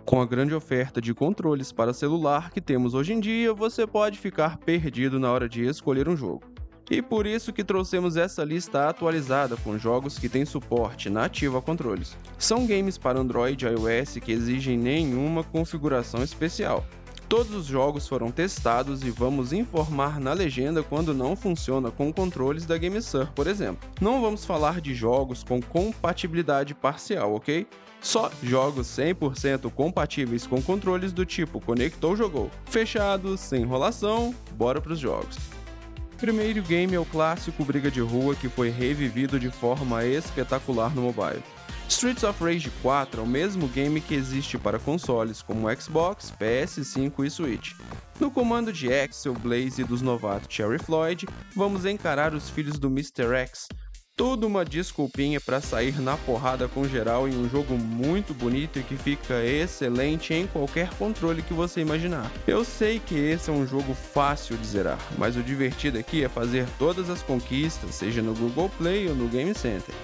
Com a grande oferta de controles para celular que temos hoje em dia, você pode ficar perdido na hora de escolher um jogo. E por isso que trouxemos essa lista atualizada com jogos que têm suporte nativo a controles. São games para Android e iOS que exigem nenhuma configuração especial. Todos os jogos foram testados e vamos informar na legenda quando não funciona com controles da GameSir, por exemplo. Não vamos falar de jogos com compatibilidade parcial, ok? Só jogos 100% compatíveis com controles do tipo conectou, jogou. Fechado, sem enrolação, bora pros jogos. Primeiro game é o clássico briga de rua que foi revivido de forma espetacular no mobile. Streets of Rage 4 é o mesmo game que existe para consoles como Xbox, PS5 e Switch. No comando de Axel, Blaze e dos novatos Cherry Floyd, vamos encarar os filhos do Mr. X. Tudo uma desculpinha para sair na porrada com geral em um jogo muito bonito e que fica excelente em qualquer controle que você imaginar. Eu sei que esse é um jogo fácil de zerar, mas o divertido aqui é fazer todas as conquistas, seja no Google Play ou no Game Center.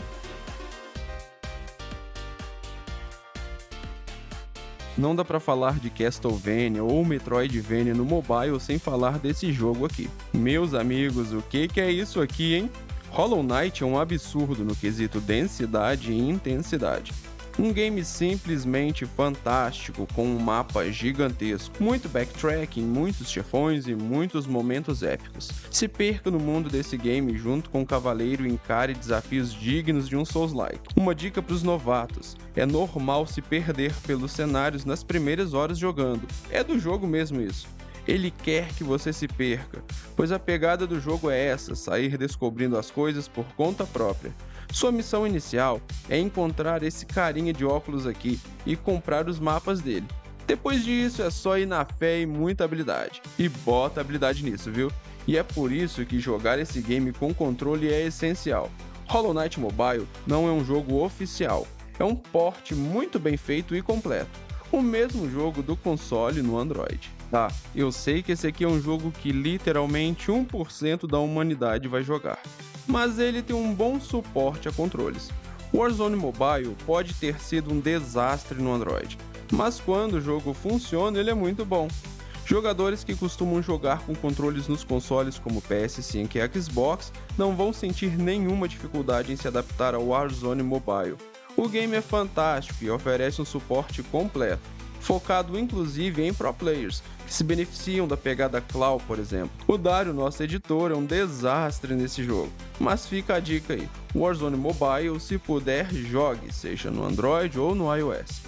Não dá pra falar de Castlevania ou Metroidvania no mobile sem falar desse jogo aqui. Meus amigos, o que é isso aqui, hein? Hollow Knight é um absurdo no quesito densidade e intensidade. Um game simplesmente fantástico, com um mapa gigantesco, muito backtracking, muitos chefões e muitos momentos épicos. Se perca no mundo desse game junto com o cavaleiro e encare desafios dignos de um Souls-like. Uma dica para os novatos: é normal se perder pelos cenários nas primeiras horas jogando. É do jogo mesmo isso. Ele quer que você se perca, pois a pegada do jogo é essa, sair descobrindo as coisas por conta própria. Sua missão inicial é encontrar esse carinha de óculos aqui e comprar os mapas dele. Depois disso é só ir na fé e muita habilidade. E bota habilidade nisso, viu? E é por isso que jogar esse game com controle é essencial. Hollow Knight Mobile não é um jogo oficial, é um port muito bem feito e completo. O mesmo jogo do console no Android. Tá, eu sei que esse aqui é um jogo que literalmente 1% da humanidade vai jogar, mas ele tem um bom suporte a controles. Warzone Mobile pode ter sido um desastre no Android, mas quando o jogo funciona ele é muito bom. Jogadores que costumam jogar com controles nos consoles como PS5 e Xbox não vão sentir nenhuma dificuldade em se adaptar ao Warzone Mobile. O game é fantástico e oferece um suporte completo, focado inclusive em pro players, que se beneficiam da pegada claw, por exemplo. O Dario, nosso editor, é um desastre nesse jogo, mas fica a dica aí: Warzone Mobile, se puder, jogue, seja no Android ou no iOS.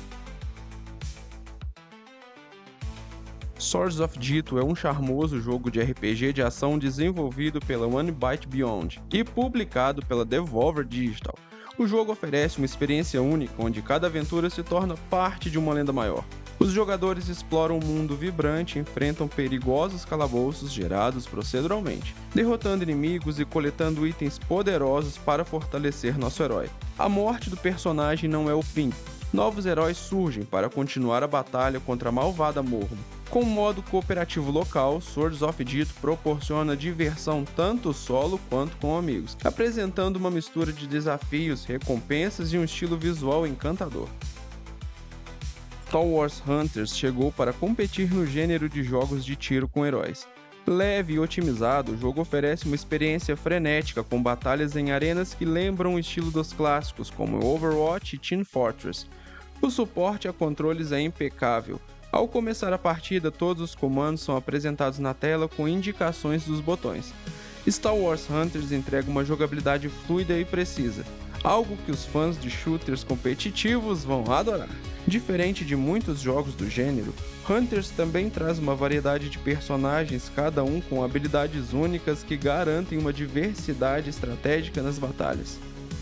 Swords of Ditto é um charmoso jogo de RPG de ação desenvolvido pela One Byte Beyond e publicado pela Devolver Digital. O jogo oferece uma experiência única onde cada aventura se torna parte de uma lenda maior. Os jogadores exploram um mundo vibrante e enfrentam perigosos calabouços gerados proceduralmente, derrotando inimigos e coletando itens poderosos para fortalecer nosso herói. A morte do personagem não é o fim. Novos heróis surgem para continuar a batalha contra a malvada Mormo. Com o modo cooperativo local, Swords of Ditto proporciona diversão tanto solo quanto com amigos, apresentando uma mistura de desafios, recompensas e um estilo visual encantador. Star Wars Hunters chegou para competir no gênero de jogos de tiro com heróis. Leve e otimizado, o jogo oferece uma experiência frenética com batalhas em arenas que lembram o estilo dos clássicos como Overwatch e Team Fortress. O suporte a controles é impecável. Ao começar a partida, todos os comandos são apresentados na tela com indicações dos botões. Star Wars Hunters entrega uma jogabilidade fluida e precisa, algo que os fãs de shooters competitivos vão adorar. Diferente de muitos jogos do gênero, Hunters também traz uma variedade de personagens, cada um com habilidades únicas que garantem uma diversidade estratégica nas batalhas.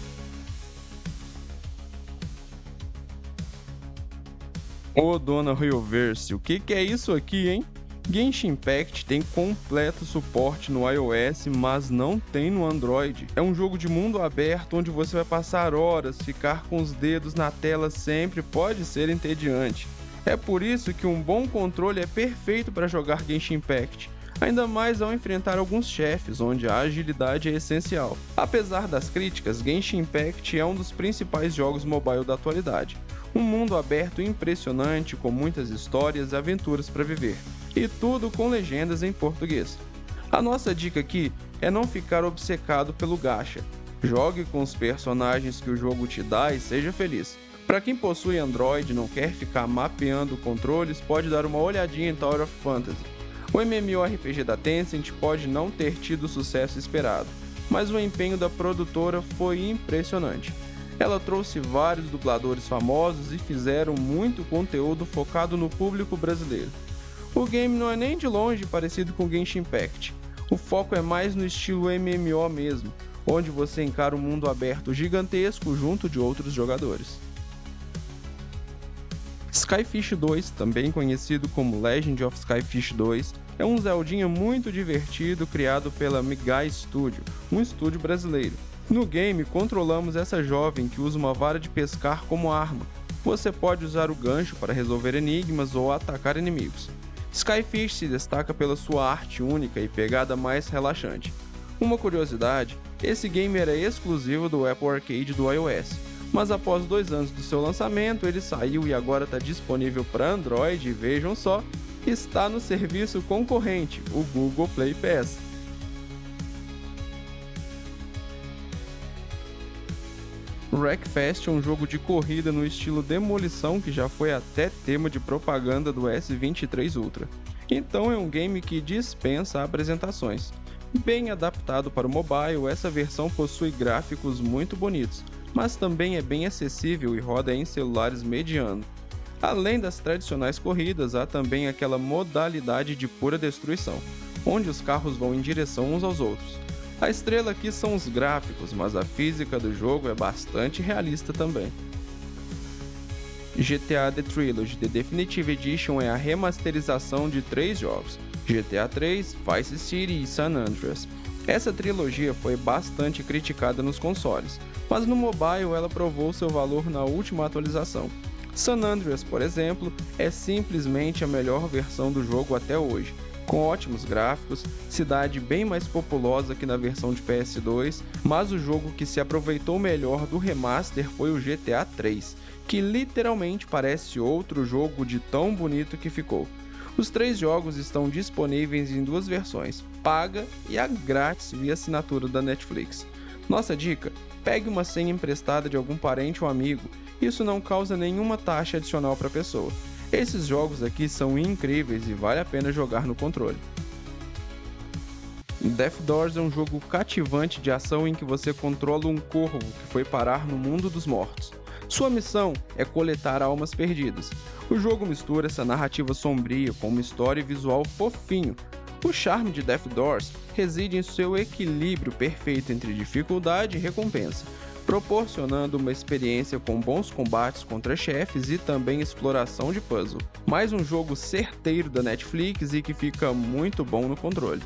Ô dona Rioverse, o que é isso aqui, hein? Genshin Impact tem completo suporte no iOS, mas não tem no Android. É um jogo de mundo aberto onde você vai passar horas, ficar com os dedos na tela sempre pode ser entediante. É por isso que um bom controle é perfeito para jogar Genshin Impact, ainda mais ao enfrentar alguns chefes, onde a agilidade é essencial. Apesar das críticas, Genshin Impact é um dos principais jogos mobile da atualidade. Um mundo aberto impressionante com muitas histórias e aventuras para viver, e tudo com legendas em português. A nossa dica aqui é não ficar obcecado pelo gacha. Jogue com os personagens que o jogo te dá e seja feliz. Para quem possui Android e não quer ficar mapeando controles, pode dar uma olhadinha em Tower of Fantasy. O MMORPG da Tencent pode não ter tido o sucesso esperado, mas o empenho da produtora foi impressionante. Ela trouxe vários dubladores famosos e fizeram muito conteúdo focado no público brasileiro. O game não é nem de longe parecido com Genshin Impact. O foco é mais no estilo MMO mesmo, onde você encara um mundo aberto gigantesco junto de outros jogadores. Skyfish 2, também conhecido como Legend of Skyfish 2, é um Zeldinha muito divertido criado pela Migai Studio, um estúdio brasileiro. No game, controlamos essa jovem que usa uma vara de pescar como arma. Você pode usar o gancho para resolver enigmas ou atacar inimigos. Skyfish se destaca pela sua arte única e pegada mais relaxante. Uma curiosidade, esse game era exclusivo do Apple Arcade do iOS, mas após 2 anos do seu lançamento ele saiu e agora está disponível para Android e vejam só, está no serviço concorrente, o Google Play Pass. Wreckfest é um jogo de corrida no estilo Demolição que já foi até tema de propaganda do S23 Ultra. Então é um game que dispensa apresentações. Bem adaptado para o mobile, essa versão possui gráficos muito bonitos, mas também é bem acessível e roda em celulares medianos. Além das tradicionais corridas, há também aquela modalidade de pura destruição, onde os carros vão em direção uns aos outros. A estrela aqui são os gráficos, mas a física do jogo é bastante realista também. GTA The Trilogy The Definitive Edition é a remasterização de 3 jogos, GTA 3, Vice City e San Andreas. Essa trilogia foi bastante criticada nos consoles, mas no mobile ela provou seu valor na última atualização. San Andreas, por exemplo, é simplesmente a melhor versão do jogo até hoje, com ótimos gráficos, cidade bem mais populosa que na versão de PS2, mas o jogo que se aproveitou melhor do remaster foi o GTA 3, que literalmente parece outro jogo de tão bonito que ficou. Os 3 jogos estão disponíveis em 2 versões, paga e a grátis via assinatura da Netflix. Nossa dica: pegue uma senha emprestada de algum parente ou amigo, isso não causa nenhuma taxa adicional para a pessoa. Esses jogos aqui são incríveis e vale a pena jogar no controle. Death Doors é um jogo cativante de ação em que você controla um corvo que foi parar no mundo dos mortos. Sua missão é coletar almas perdidas. O jogo mistura essa narrativa sombria com uma história e visual fofinho. O charme de Death Doors reside em seu equilíbrio perfeito entre dificuldade e recompensa, proporcionando uma experiência com bons combates contra chefes e também exploração de puzzle. Mais um jogo certeiro da Netflix e que fica muito bom no controle.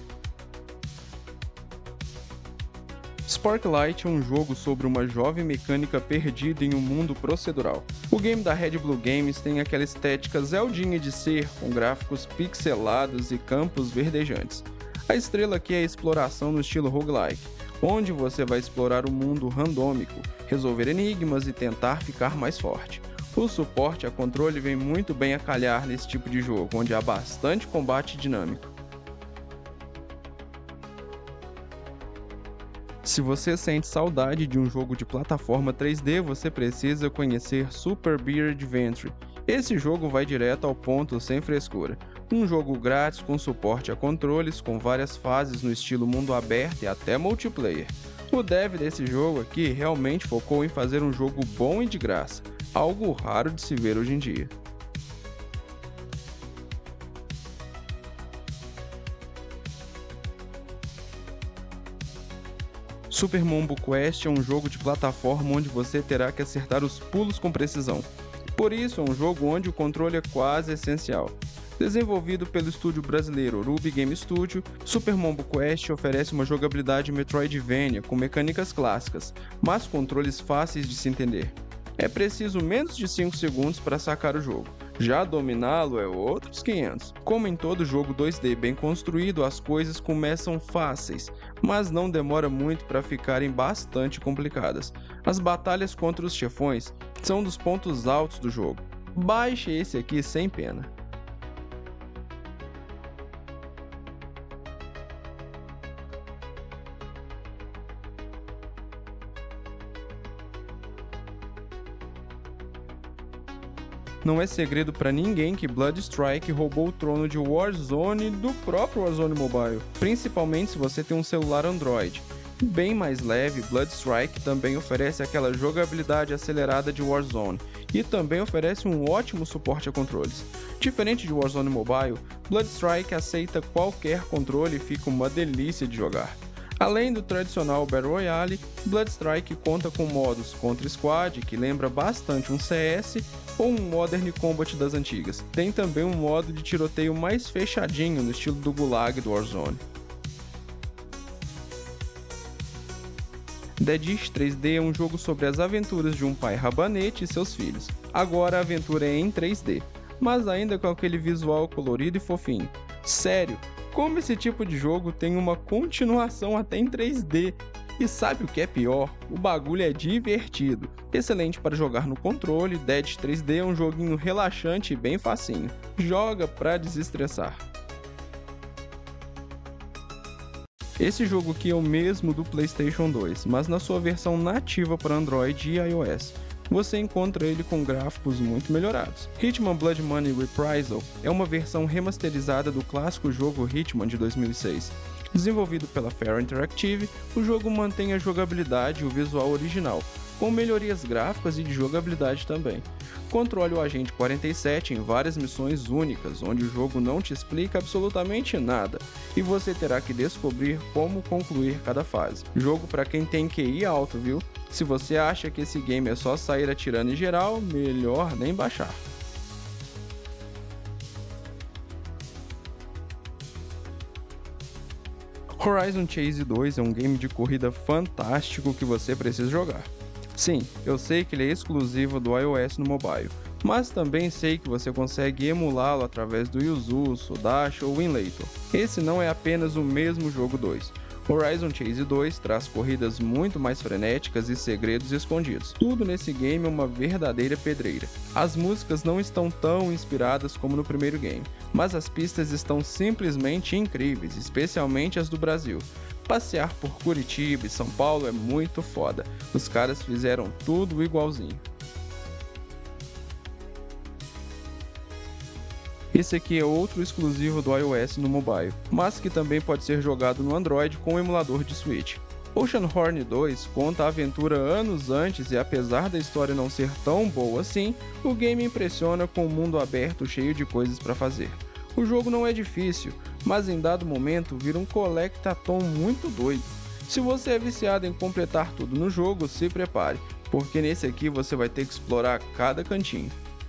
Sparklight é um jogo sobre uma jovem mecânica perdida em um mundo procedural. O game da Red Blue Games tem aquela estética zeldinha de ser, com gráficos pixelados e campos verdejantes. A estrela aqui é a exploração no estilo roguelike, onde você vai explorar o mundo randômico, resolver enigmas e tentar ficar mais forte. O suporte a controle vem muito bem a calhar nesse tipo de jogo, onde há bastante combate dinâmico. Se você sente saudade de um jogo de plataforma 3D, você precisa conhecer Super Beer Adventure. Esse jogo vai direto ao ponto sem frescura. Um jogo grátis com suporte a controles, com várias fases no estilo mundo aberto e até multiplayer. O dev desse jogo aqui realmente focou em fazer um jogo bom e de graça, algo raro de se ver hoje em dia. Super Mombo Quest é um jogo de plataforma onde você terá que acertar os pulos com precisão. Por isso, é um jogo onde o controle é quase essencial. Desenvolvido pelo estúdio brasileiro Ruby Game Studio, Super Mombo Quest oferece uma jogabilidade Metroidvania com mecânicas clássicas, mas controles fáceis de se entender. É preciso menos de 5 segundos para sacar o jogo. Já dominá-lo é outros 500. Como em todo jogo 2D bem construído, as coisas começam fáceis, mas não demora muito para ficarem bastante complicadas. As batalhas contra os chefões são um dos pontos altos do jogo. Baixe esse aqui sem pena. Não é segredo para ninguém que Bloodstrike roubou o trono de Warzone do próprio Warzone Mobile, principalmente se você tem um celular Android. Bem mais leve, Bloodstrike também oferece aquela jogabilidade acelerada de Warzone e também oferece um ótimo suporte a controles. Diferente de Warzone Mobile, Bloodstrike aceita qualquer controle e fica uma delícia de jogar. Além do tradicional Battle Royale, Bloodstrike conta com modos contra squad, que lembra bastante um CS ou um Modern Combat das antigas. Tem também um modo de tiroteio mais fechadinho no estilo do Gulag do Warzone. Dead East 3D é um jogo sobre as aventuras de um pai rabanete e seus filhos. Agora a aventura é em 3D, mas ainda com aquele visual colorido e fofinho. Sério, como esse tipo de jogo tem uma continuação até em 3D? E sabe o que é pior? O bagulho é divertido. Excelente para jogar no controle, Dead 3D é um joguinho relaxante e bem facinho. Joga pra desestressar. Esse jogo aqui é o mesmo do PlayStation 2, mas na sua versão nativa para Android e iOS. Você encontra ele com gráficos muito melhorados. Hitman Blood Money Reprisal é uma versão remasterizada do clássico jogo Hitman de 2006. Desenvolvido pela Fair Interactive, o jogo mantém a jogabilidade e o visual original, com melhorias gráficas e de jogabilidade também. Controle o Agente 47 em várias missões únicas, onde o jogo não te explica absolutamente nada, e você terá que descobrir como concluir cada fase. Jogo para quem tem QI alto, viu? Se você acha que esse game é só sair atirando em geral, melhor nem baixar. Horizon Chase 2 é um game de corrida fantástico que você precisa jogar. Sim, eu sei que ele é exclusivo do iOS no mobile, mas também sei que você consegue emulá-lo através do Yuzu, Sudash ou Winlator. Esse não é apenas o mesmo jogo 2. Horizon Chase 2 traz corridas muito mais frenéticas e segredos escondidos. Tudo nesse game é uma verdadeira pedreira. As músicas não estão tão inspiradas como no primeiro game, mas as pistas estão simplesmente incríveis, especialmente as do Brasil. Passear por Curitiba e São Paulo é muito foda. Os caras fizeram tudo igualzinho. Esse aqui é outro exclusivo do iOS no mobile, mas que também pode ser jogado no Android com o emulador de Switch. Oceanhorn 2 conta a aventura anos antes e apesar da história não ser tão boa assim, o game impressiona com um mundo aberto cheio de coisas para fazer. O jogo não é difícil, mas em dado momento vira um collectathon muito doido. Se você é viciado em completar tudo no jogo, se prepare, porque nesse aqui você vai ter que explorar cada cantinho.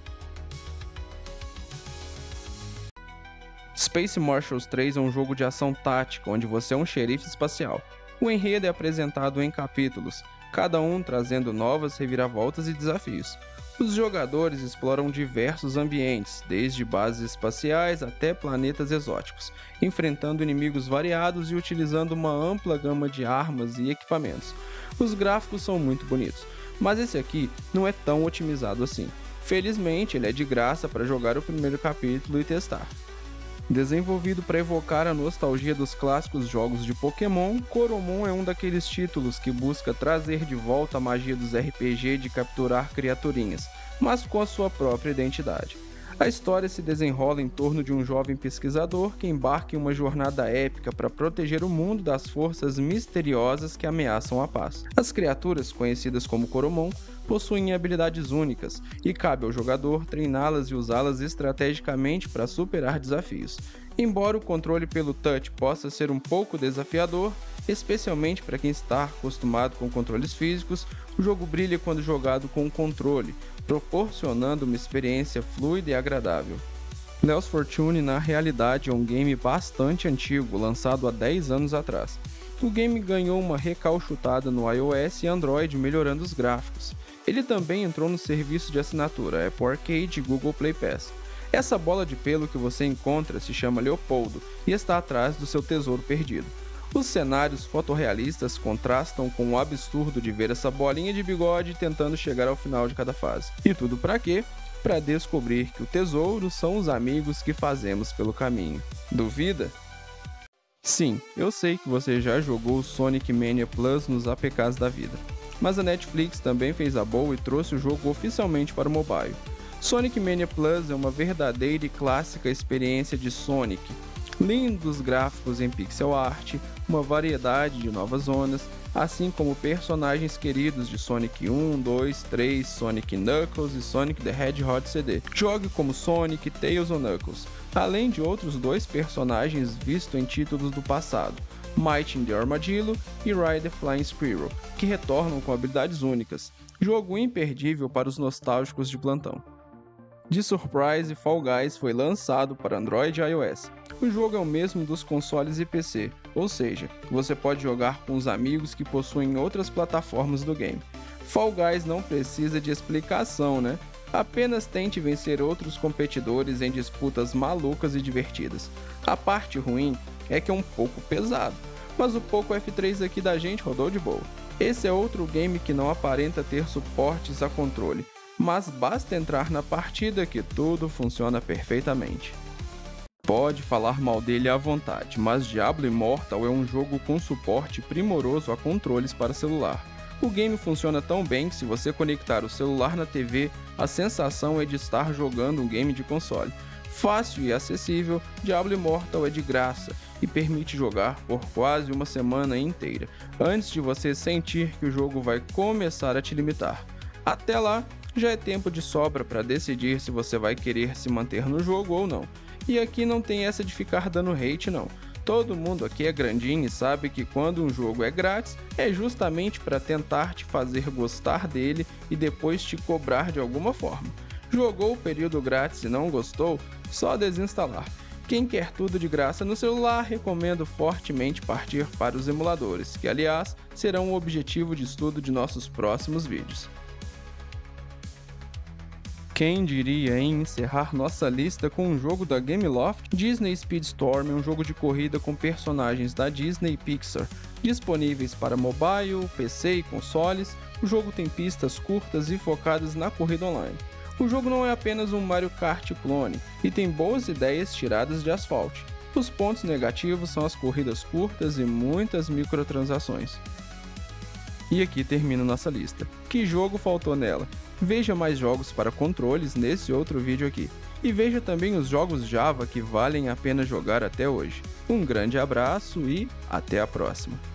Space Marshals 3 é um jogo de ação tática, onde você é um xerife espacial. O enredo é apresentado em capítulos, cada um trazendo novas reviravoltas e desafios. Os jogadores exploram diversos ambientes, desde bases espaciais até planetas exóticos, enfrentando inimigos variados e utilizando uma ampla gama de armas e equipamentos. Os gráficos são muito bonitos, mas esse aqui não é tão otimizado assim. Felizmente, ele é de graça para jogar o primeiro capítulo e testar. Desenvolvido para evocar a nostalgia dos clássicos jogos de Pokémon, Coromon é um daqueles títulos que busca trazer de volta a magia dos RPG de capturar criaturinhas, mas com a sua própria identidade. A história se desenrola em torno de um jovem pesquisador que embarca em uma jornada épica para proteger o mundo das forças misteriosas que ameaçam a paz. As criaturas, conhecidas como Coromon, possuem habilidades únicas e cabe ao jogador treiná-las e usá-las estrategicamente para superar desafios. Embora o controle pelo touch possa ser um pouco desafiador, especialmente para quem está acostumado com controles físicos, o jogo brilha quando jogado com o controle, proporcionando uma experiência fluida e agradável. Leo's Fortune na realidade é um game bastante antigo, lançado há 10 anos atrás. O game ganhou uma recauchutada no iOS e Android, melhorando os gráficos. Ele também entrou no serviço de assinatura Apple Arcade e Google Play Pass. Essa bola de pelo que você encontra se chama Leopoldo e está atrás do seu tesouro perdido. Os cenários fotorrealistas contrastam com o absurdo de ver essa bolinha de bigode tentando chegar ao final de cada fase. E tudo pra quê? Para descobrir que o tesouro são os amigos que fazemos pelo caminho. Duvida? Sim, eu sei que você já jogou Sonic Mania Plus nos APKs da vida, mas a Netflix também fez a boa e trouxe o jogo oficialmente para o mobile. Sonic Mania Plus é uma verdadeira e clássica experiência de Sonic. Lindos gráficos em pixel art, uma variedade de novas zonas, assim como personagens queridos de Sonic 1, 2, 3, Sonic Knuckles e Sonic the Hedgehog CD. Jogue como Sonic, Tails ou Knuckles, além de outros 2 personagens vistos em títulos do passado, Mighty the Armadillo e Ride the Flying Squirrel, que retornam com habilidades únicas. Jogo imperdível para os nostálgicos de plantão. De surprise, Fall Guys foi lançado para Android e iOS. O jogo é o mesmo dos consoles e PC, ou seja, você pode jogar com os amigos que possuem outras plataformas do game. Fall Guys não precisa de explicação, né? Apenas tente vencer outros competidores em disputas malucas e divertidas. A parte ruim é que é um pouco pesado, mas o pouco F3 aqui da gente rodou de boa. Esse é outro game que não aparenta ter suportes a controle, mas basta entrar na partida que tudo funciona perfeitamente. Pode falar mal dele à vontade, mas Diablo Immortal é um jogo com suporte primoroso a controles para celular. O game funciona tão bem que se você conectar o celular na TV, a sensação é de estar jogando um game de console. Fácil e acessível, Diablo Immortal é de graça e permite jogar por quase uma semana inteira, antes de você sentir que o jogo vai começar a te limitar. Até lá, já é tempo de sobra para decidir se você vai querer se manter no jogo ou não. E aqui não tem essa de ficar dando hate não. Todo mundo aqui é grandinho e sabe que quando um jogo é grátis, é justamente para tentar te fazer gostar dele e depois te cobrar de alguma forma. Jogou o período grátis e não gostou? Só desinstalar. Quem quer tudo de graça no celular, recomendo fortemente partir para os emuladores, que aliás serão o objetivo de estudo de nossos próximos vídeos. Quem diria em encerrar nossa lista com um jogo da Gameloft? Disney Speedstorm é um jogo de corrida com personagens da Disney e Pixar. Disponíveis para mobile, PC e consoles, o jogo tem pistas curtas e focadas na corrida online. O jogo não é apenas um Mario Kart clone, e tem boas ideias tiradas de Asphalt. Os pontos negativos são as corridas curtas e muitas microtransações. E aqui termina nossa lista. Que jogo faltou nela? Veja mais jogos para controles nesse outro vídeo aqui. E veja também os jogos Java que valem a pena jogar até hoje. Um grande abraço e até a próxima!